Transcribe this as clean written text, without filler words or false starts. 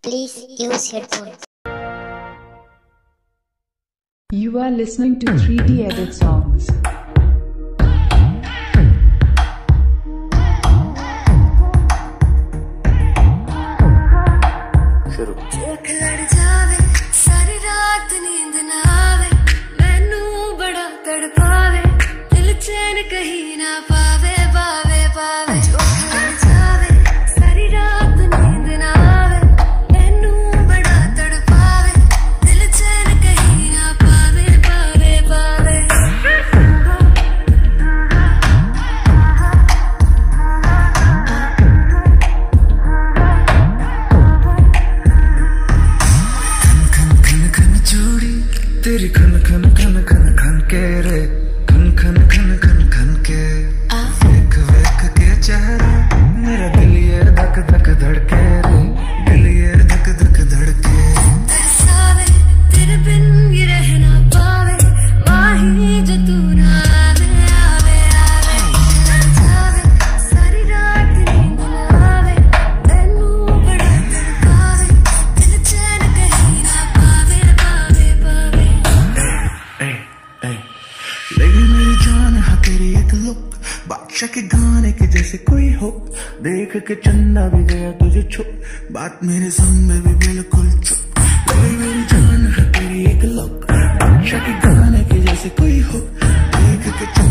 Please use headphones. You are listening to 3D Edit Songs. सारी रात नींद ना आवे, मैनू बड़ा तड़पावे, दिल चैन कहीं ना पावे पावे पावे। सारी रात नींद ना आवे, मैनू बड़ा तड़पावे, दिल चैन कहीं ना पावे पावे पावे। तेरी खन खन खन खन खन के रे, खन खन खन खन खन के वेख वेख के चेहरा मेरा दिल ये धक धक धड़के रे, दिल ये धक धक धड़के। तरसावे तेरे बिन ये रह ना पावे, माही जो तू ना आवे आवे आवे। तरसावे सारी रात नींद ना आवे, मैनू बड़ा तड़पावे, दिल चैन कहीं ना पावे पावे पावे। लगी मेरी जान हाँ तेरी एक लुक, बादशाह के गाने के जैसे कोई हो, देख के चंदा भी गया तुझे छुप, बात मेरे सामने भी बिल्कुल चुप। लगी मेरी जान हाँ तेरी एक लुक, बादशाह के गाने के जैसे कोई हो, देख के चंदा